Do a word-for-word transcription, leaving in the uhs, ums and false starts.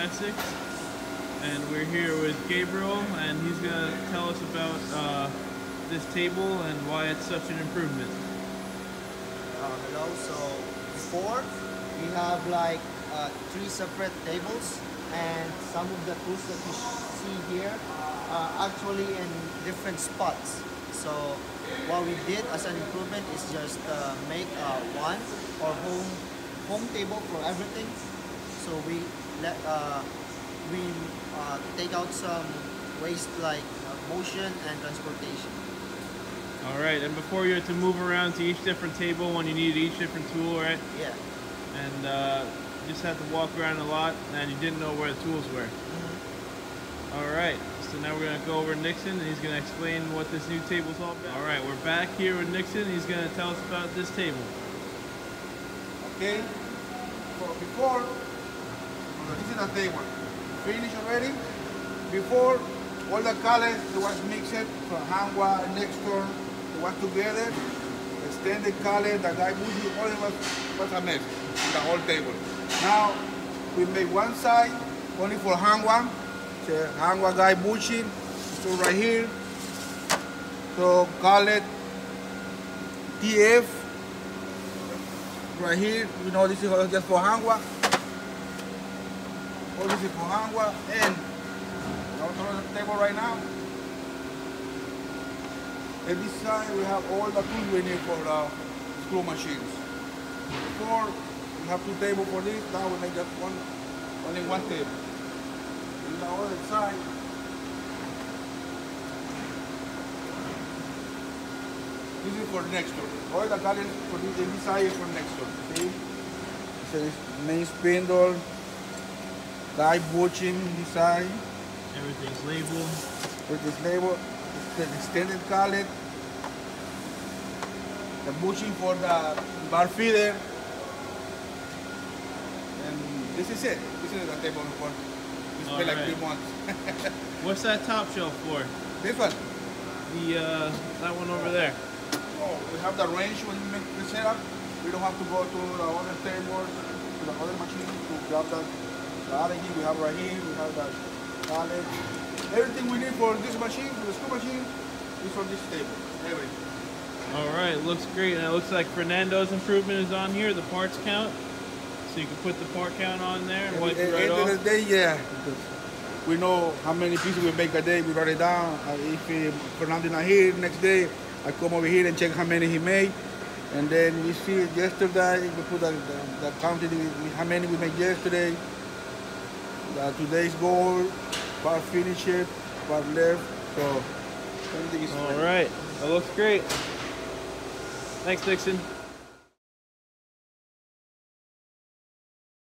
Classics, and we're here with Gabriel, and he's going to tell us about uh, this table and why it's such an improvement. Uh, hello, so before we have like uh, three separate tables, and some of the tools that you see here are actually in different spots. So what we did as an improvement is just uh, make uh, one or home home table for everything. So we let uh, we uh, take out some waste like uh, motion and transportation. All right, and before you had to move around to each different table when you needed each different tool, right? Yeah. And uh, you just had to walk around a lot, and you didn't know where the tools were. Mm-hmm. All right, so now we're going to go over to Nixon, and he's going to explain what this new table's all about. All right, we're back here with Nixon. He's going to tell us about this table. Okay, so before, this is the table. Finished already. Before, all the colors, it was mixed from Hanwha, Nextor, it was together. Extended color, the guy moving, all it was, was a mess, the whole table. Now, we make one side only for Hanwha. The Hanwha guy bushing, so right here. So call it T F. Right here, you know, this is just for Hanwha. All this is for Hanwha, and on the table right now. At this side, we have all the tools we need for the screw machines. Before, we have two tables for this. Now we make just one, only one table. On the other side, this is for Nextor. All the colors for this, this side is for Nextor. See? This is main spindle, guy butching this side. Everything's labeled. With this label, the extended collet, the bushing for the bar feeder, and this is it. This is the table for this All been like right. three months. What's that top shelf for? This one. The uh, that one over there. Oh, we have the range when we make the setup. We don't have to go to the other table, to the other machine to grab the, the other key we have right here. We have the collet. Everything we need for this machine, for the screw machine, is on this table. Everything. All right, looks great, and it looks like Fernando's improvement is on here, the parts count. So you can put the part count on there and wipe At it the right end off. of the day, yeah. Because we know how many pieces we make a day, we write it down. Uh, if uh, Fernando not here, next day, I come over here and check how many he made. And then we see yesterday, we put the, the, the quantity, how many we made yesterday. The, today's goal, part finish it, part left. So everything is All ready. right, that looks great. Thanks, Dixon.